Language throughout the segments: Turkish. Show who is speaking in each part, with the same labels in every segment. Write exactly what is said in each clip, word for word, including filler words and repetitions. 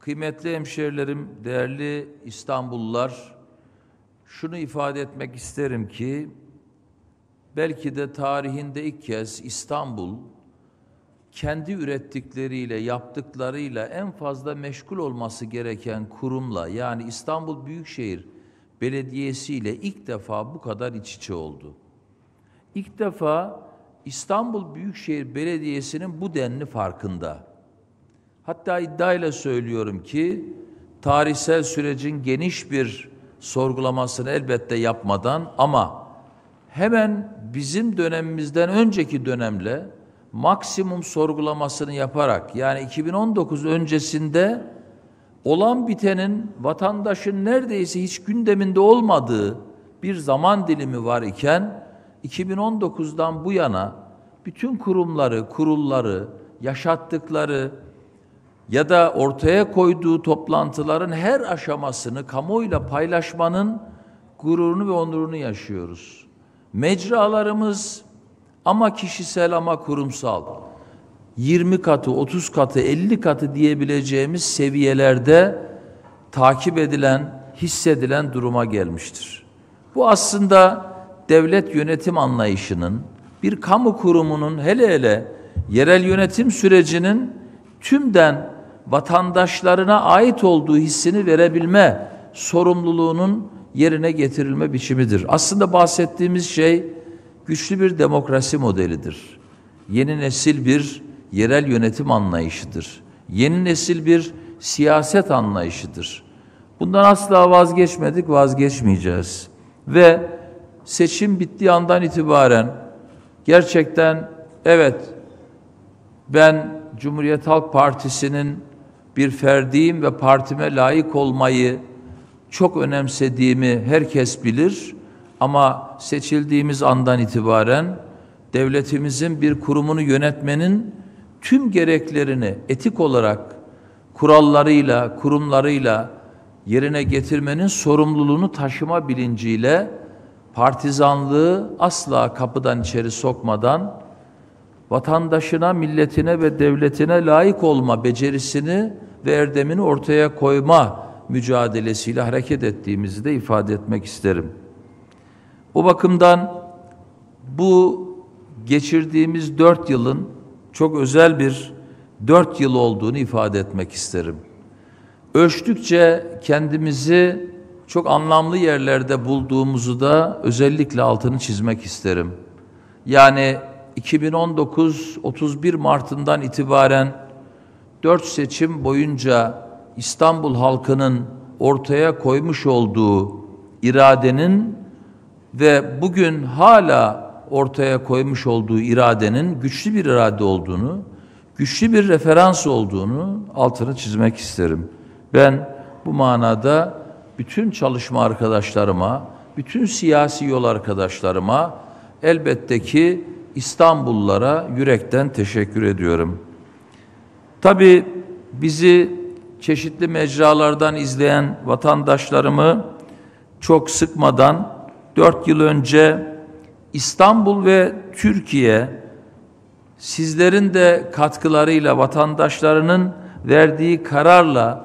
Speaker 1: Kıymetli hemşehrilerim, değerli İstanbullular, şunu ifade etmek isterim ki, belki de tarihinde ilk kez İstanbul, kendi ürettikleriyle, yaptıklarıyla en fazla meşgul olması gereken kurumla, yani İstanbul Büyükşehir Belediyesi ile ilk defa bu kadar iç içe oldu. İlk defa İstanbul Büyükşehir Belediyesi'nin bu denli farkında. Hatta iddiayla söylüyorum ki, tarihsel sürecin geniş bir sorgulamasını elbette yapmadan ama hemen bizim dönemimizden önceki dönemle maksimum sorgulamasını yaparak, yani iki bin on dokuz öncesinde olan bitenin vatandaşın neredeyse hiç gündeminde olmadığı bir zaman dilimi var iken, iki bin on dokuzdan bu yana bütün kurumları, kurulları, yaşattıkları ya da ortaya koyduğu toplantıların her aşamasını kamuoyuyla paylaşmanın gururunu ve onurunu yaşıyoruz. Mecralarımız ama kişisel ama kurumsal, yirmi katı, otuz katı, elli katı diyebileceğimiz seviyelerde takip edilen, hissedilen duruma gelmiştir. Bu aslında devlet yönetim anlayışının, bir kamu kurumunun, hele hele yerel yönetim sürecinin tümden vatandaşlarına ait olduğu hissini verebilme sorumluluğunun yerine getirilme biçimidir. Aslında bahsettiğimiz şey güçlü bir demokrasi modelidir. Yeni nesil bir yerel yönetim anlayışıdır. Yeni nesil bir siyaset anlayışıdır. Bundan asla vazgeçmedik, vazgeçmeyeceğiz. Ve seçim bittiği andan itibaren gerçekten evet, ben Cumhuriyet Halk Partisi'nin bir ferdiyim ve partime layık olmayı çok önemsediğimi herkes bilir. Ama seçildiğimiz andan itibaren devletimizin bir kurumunu yönetmenin tüm gereklerini etik olarak kurallarıyla, kurumlarıyla yerine getirmenin sorumluluğunu taşıma bilinciyle partizanlığı asla kapıdan içeri sokmadan vatandaşına, milletine ve devletine layık olma becerisini ve erdemini ortaya koyma mücadelesiyle hareket ettiğimizi de ifade etmek isterim. O bakımdan bu geçirdiğimiz dört yılın çok özel bir dört yıl olduğunu ifade etmek isterim. Ölçtükçe kendimizi çok anlamlı yerlerde bulduğumuzu da özellikle altını çizmek isterim. Yani iki bin on dokuz otuz bir Mart'ından itibaren dört seçim boyunca İstanbul halkının ortaya koymuş olduğu iradenin ve bugün hala ortaya koymuş olduğu iradenin güçlü bir irade olduğunu, güçlü bir referans olduğunu altını çizmek isterim. Ben bu manada bütün çalışma arkadaşlarıma, bütün siyasi yol arkadaşlarıma, elbette ki İstanbullulara yürekten teşekkür ediyorum. Tabii bizi çeşitli mecralardan izleyen vatandaşlarımı çok sıkmadan dört yıl önce İstanbul ve Türkiye sizlerin de katkılarıyla, vatandaşlarının verdiği kararla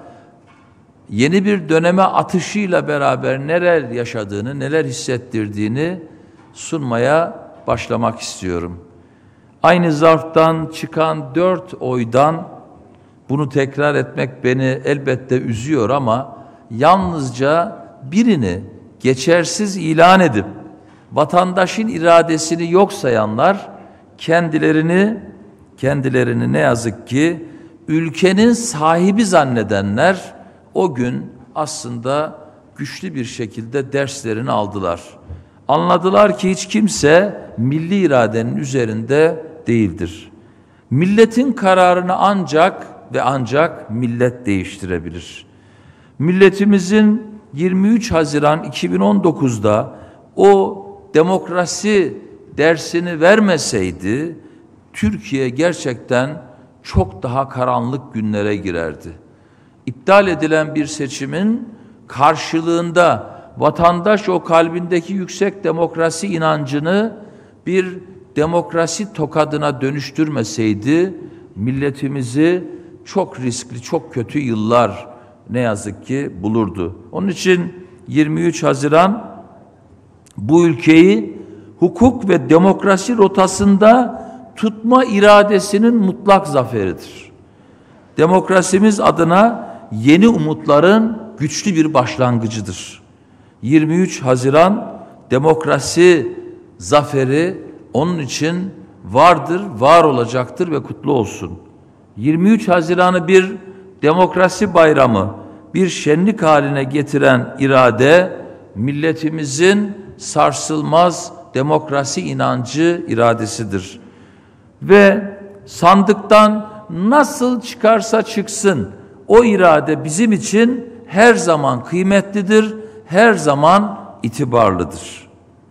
Speaker 1: yeni bir döneme atışıyla beraber neler yaşadığını, neler hissettirdiğini sunmaya başlamak istiyorum. Aynı zarftan çıkan dört oydan bunu tekrar etmek beni elbette üzüyor ama yalnızca birini geçersiz ilan edip vatandaşın iradesini yok sayanlar kendilerini kendilerini ne yazık ki ülkenin sahibi zannedenler o gün aslında güçlü bir şekilde derslerini aldılar. Anladılar ki hiç kimse milli iradenin üzerinde değildir. Milletin kararını ancak ve ancak millet değiştirebilir. Milletimizin yirmi üç Haziran iki bin on dokuzda o demokrasi dersini vermeseydi Türkiye gerçekten çok daha karanlık günlere girerdi. İptal edilen bir seçimin karşılığında vatandaş o kalbindeki yüksek demokrasi inancını bir demokrasi tokadına dönüştürmeseydi milletimizi çok riskli, çok kötü yıllar ne yazık ki bulurdu. Onun için yirmi üç Haziran bu ülkeyi hukuk ve demokrasi rotasında tutma iradesinin mutlak zaferidir. Demokrasimiz adına yeni umutların güçlü bir başlangıcıdır. yirmi üç Haziran demokrasi zaferi onun için vardır, var olacaktır ve kutlu olsun. yirmi üç Haziran'ı bir demokrasi bayramı, bir şenlik haline getiren irade, milletimizin sarsılmaz demokrasi inancı iradesidir. Ve sandıktan nasıl çıkarsa çıksın, o irade bizim için her zaman kıymetlidir, her zaman itibarlıdır.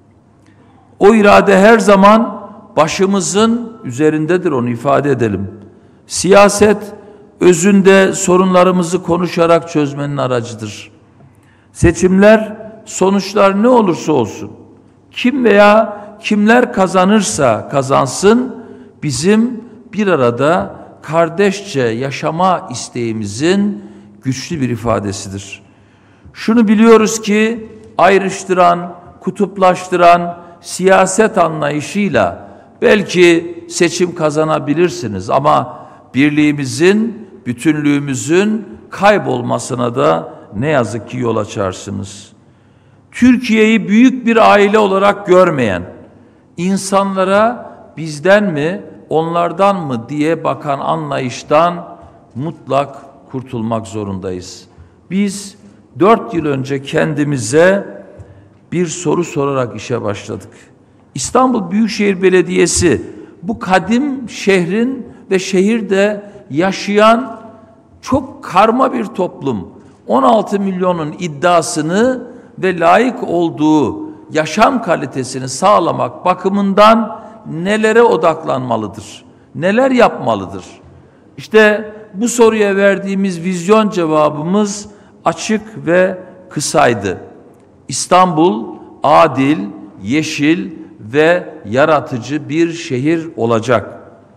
Speaker 1: O irade her zaman başımızın üzerindedir, onu ifade edelim. Siyaset özünde sorunlarımızı konuşarak çözmenin aracıdır. Seçimler sonuçlar ne olursa olsun, kim veya kimler kazanırsa kazansın, bizim bir arada kardeşçe yaşama isteğimizin güçlü bir ifadesidir. Şunu biliyoruz ki ayrıştıran, kutuplaştıran siyaset anlayışıyla belki seçim kazanabilirsiniz ama birliğimizin, bütünlüğümüzün kaybolmasına da ne yazık ki yol açarsınız. Türkiye'yi büyük bir aile olarak görmeyen, insanlara bizden mi, onlardan mı diye bakan anlayıştan mutlak kurtulmak zorundayız. Biz dört yıl önce kendimize bir soru sorarak işe başladık. İstanbul Büyükşehir Belediyesi bu kadim şehrin ve şehirde yaşayan çok karma bir toplum, on altı milyonun iddiasını ve layık olduğu yaşam kalitesini sağlamak bakımından nelere odaklanmalıdır? Neler yapmalıdır? İşte bu soruya verdiğimiz vizyon cevabımız açık ve kısaydı. İstanbul adil, yeşil ve yaratıcı bir şehir olacak.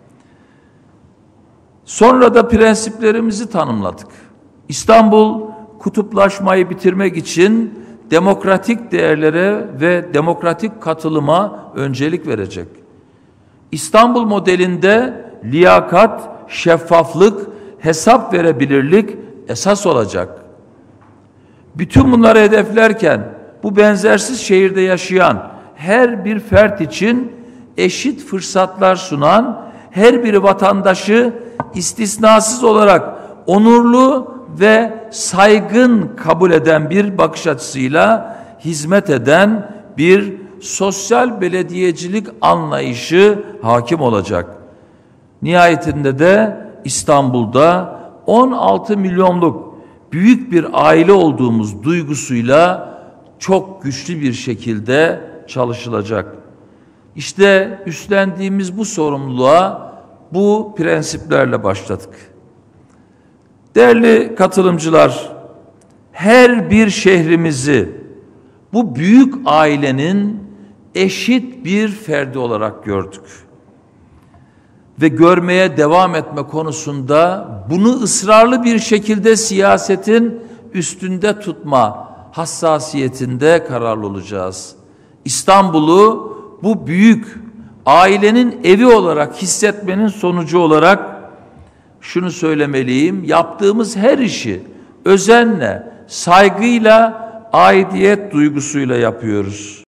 Speaker 1: Sonra da prensiplerimizi tanımladık. İstanbul kutuplaşmayı bitirmek için demokratik değerlere ve demokratik katılıma öncelik verecek. İstanbul modelinde liyakat, şeffaflık, hesap verebilirlik esas olacak. Bütün bunları hedeflerken bu benzersiz şehirde yaşayan her bir fert için eşit fırsatlar sunan, her bir vatandaşı istisnasız olarak onurlu ve saygın kabul eden bir bakış açısıyla hizmet eden bir sosyal belediyecilik anlayışı hakim olacak. Nihayetinde de İstanbul'da on altı milyonluk büyük bir aile olduğumuz duygusuyla çok güçlü bir şekilde çalışılacak. İşte üstlendiğimiz bu sorumluluğa bu prensiplerle başladık. Değerli katılımcılar, her bir şehrimizi bu büyük ailenin eşit bir ferdi olarak gördük. Ve görmeye devam etme konusunda bunu ısrarlı bir şekilde siyasetin üstünde tutma hassasiyetinde kararlı olacağız. İstanbul'u bu büyük ailenin evi olarak hissetmenin sonucu olarak şunu söylemeliyim, yaptığımız her işi özenle, saygıyla, aidiyet duygusuyla yapıyoruz.